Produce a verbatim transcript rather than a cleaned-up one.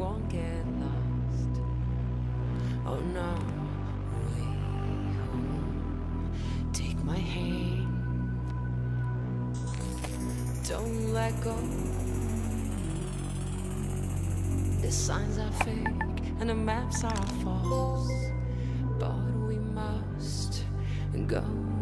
won't get lost. Oh no, way home. Take my hand, don't let go. The signs are fake and the maps are false, but we must go.